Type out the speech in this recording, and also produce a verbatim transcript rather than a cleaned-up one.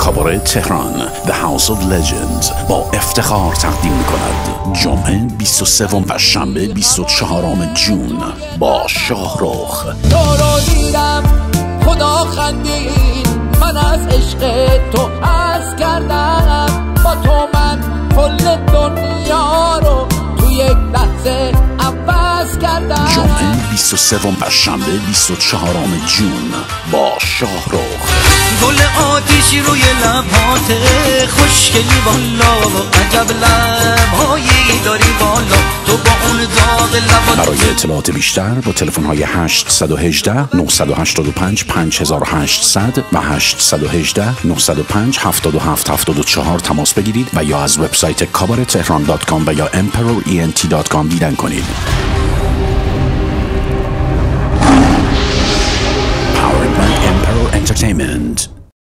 کاباره تهران The House of Legends با افتخار تقدیم می‌کند جمعه بیست و سوم و شنبه بیست و چهارم جون با شاهرخ. تو رو دیدم خدا خندید، من از عشق تو عرض کردم، با تو من کل دنیا رو تو یک لحظه عوض کردم. جمعه بیست و سوم و شنبه بیست و چهارم جون با شاهرخ. گل آتیشی روی لبات خوشگلی والا، عجب لبهایی داری والا، تو با اون داغ لبات. برای اطلاعات بیشتر با تلفن های هشت یک هشت نه هشت پنج پنج هشت صفر صفر و هشت یک هشت نه صفر پنج هفت هفت هفت چهار تماس بگیرید و یا از وبسایت کاباره تهران دات کام و یا امپرور ای ان تی دات کام دیدن کنید. Powered by Emperor Entertainment.